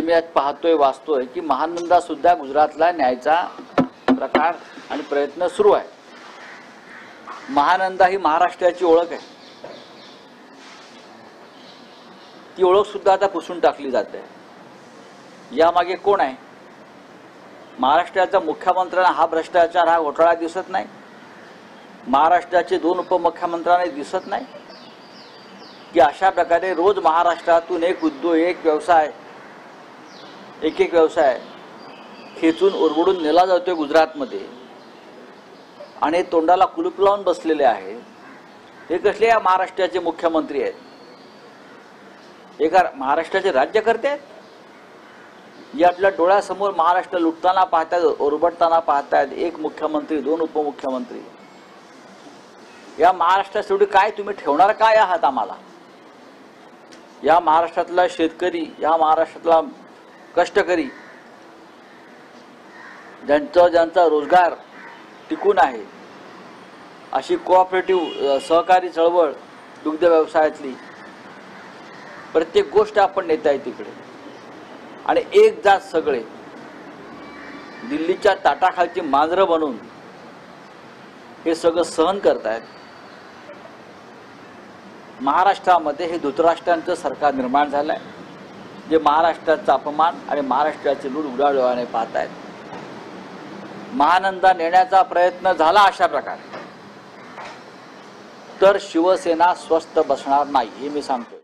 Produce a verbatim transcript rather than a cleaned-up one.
मी आज पाहतोय वाचतोय की महानंदा सुद्धा गुजरातला न्यायचा प्रकार आणि प्रयत्न सुरू आहे। महानंदा ही महाराष्ट्राची ओळख आहे, ती ओळख सुद्धा आता पुसून टाकली जाते। यामागे कोण आहे? महाराष्ट्राच्या मुख्यमंत्र्यांना हा भ्रष्टाचार हा घोटाळा दिसत नाही? महाराष्ट्राचे दोन उपमुख्यमंत्र्यांना दिसत नाही की अशा प्रकारे रोज महाराष्ट्रातून एक उद्योग एक व्यवसाय एक एक व्यवसाय खेचून ओरबडून नेला जातोय गुजरातमध्ये आणि तोंडाला कुलूप लावून बसलेले आहे। हे कसले या महाराष्ट्राचे मुख्यमंत्री आहेत? हे का महाराष्ट्राचे राज्यकर्ते आहेत? जे आपल्या डोळ्यासमोर महाराष्ट्र लुटताना पाहतात, ओरबडताना पाहतात, एक मुख्यमंत्री दोन उपमुख्यमंत्री। या महाराष्ट्रासाठी काय तुम्ही ठेवणार काय आहात आम्हाला? या महाराष्ट्रातला शेतकरी, या महाराष्ट्रातला कष्टकरी, ज्यांचा ज्यांचा रोजगार टिकून आहे, अशी कोऑपरेटिव्ह सहकारी चळवळ दुग्ध व्यवसायातली प्रत्येक गोष्ट आपण नेताय तिकडे, आणि एक जात सगळे दिल्लीच्या ताटाखालची मांजरं बनून हे सगळं सहन करतायत। महाराष्ट्रामध्ये हे धृतराष्ट्रांचं सरकार निर्माण झालंय, जे महाराष्ट्राचा अपमान आणि महाराष्ट्राचे लूट उडाडोळ्याने पाहतायत। महानंदा नेण्याचा प्रयत्न झाला अशा प्रकारे तर शिवसेना स्वस्थ बसणार नाही हे मी सांगतोय।